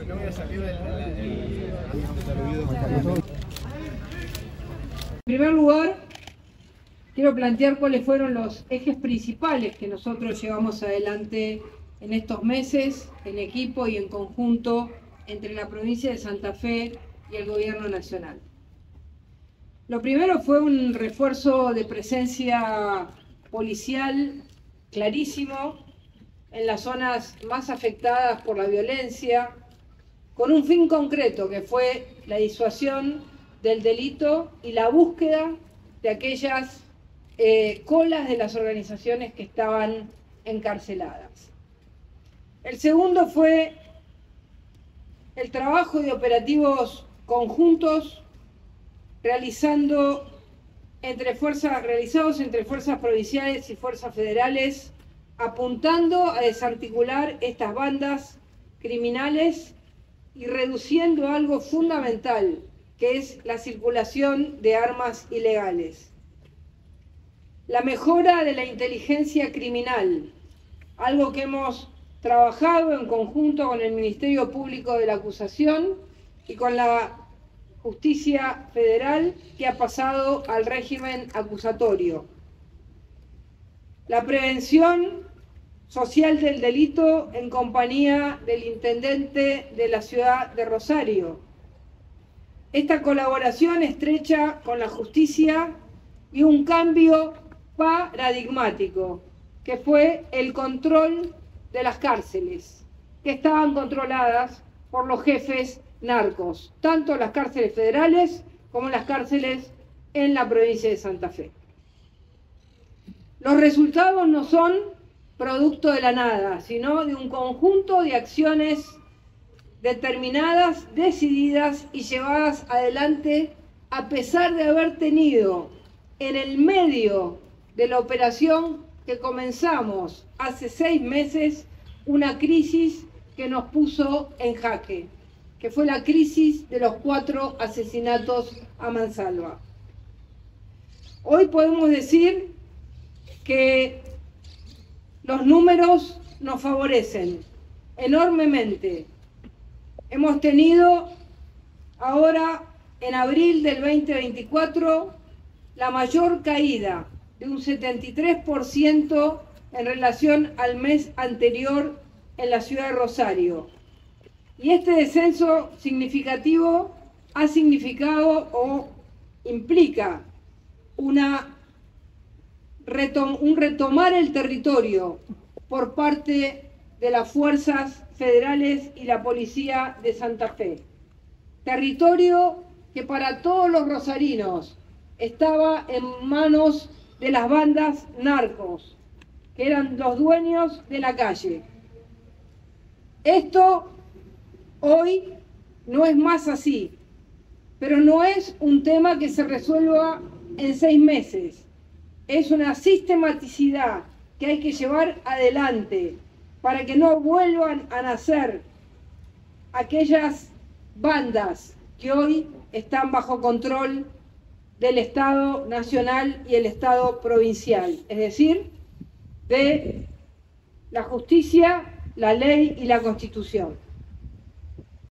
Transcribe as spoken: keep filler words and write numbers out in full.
no voy a salir del... En primer lugar, quiero plantear cuáles fueron los ejes principales que nosotros llevamos adelante en estos meses, en equipo y en conjunto, entre la provincia de Santa Fe y el Gobierno Nacional. Lo primero fue un refuerzo de presencia policial clarísimo en las zonas más afectadas por la violencia, con un fin concreto que fue la disuasión del delito y la búsqueda de aquellas eh, colas de las organizaciones que estaban encarceladas. El segundo fue el trabajo de operativos conjuntos realizando entre fuerzas, realizados entre fuerzas provinciales y fuerzas federales, apuntando a desarticular estas bandas criminales y reduciendo algo fundamental, que es la circulación de armas ilegales. La mejora de la inteligencia criminal, algo que hemos trabajado en conjunto con el Ministerio Público de la Acusación y con la Justicia Federal, que ha pasado al régimen acusatorio. La prevención social del delito en compañía del intendente de la ciudad de Rosario. Esta colaboración estrecha con la justicia y un cambio paradigmático, que fue el control de las cárceles, que estaban controladas por los jefes narcos, tanto las cárceles federales como las cárceles en la provincia de Santa Fe. Los resultados no son producto de la nada, sino de un conjunto de acciones determinadas, decididas y llevadas adelante a pesar de haber tenido en el medio de la operación que comenzamos hace seis meses una crisis que nos puso en jaque, que fue la crisis de los cuatro asesinatos a mansalva. Hoy podemos decir que los números nos favorecen enormemente. Hemos tenido ahora, en abril del veinte veinticuatro, la mayor caída de un setenta y tres por ciento en relación al mes anterior en la ciudad de Rosario. Y este descenso significativo ha significado o implica una retom- un retomar el territorio por parte de las fuerzas federales y la policía de Santa Fe. Territorio que para todos los rosarinos estaba en manos de las bandas narcos, que eran los dueños de la calle. Esto hoy no es más así, pero no es un tema que se resuelva en seis meses. Es una sistematicidad que hay que llevar adelante para que no vuelvan a nacer aquellas bandas que hoy están bajo control del Estado nacional y el Estado provincial, es decir, de la justicia, la ley y la Constitución.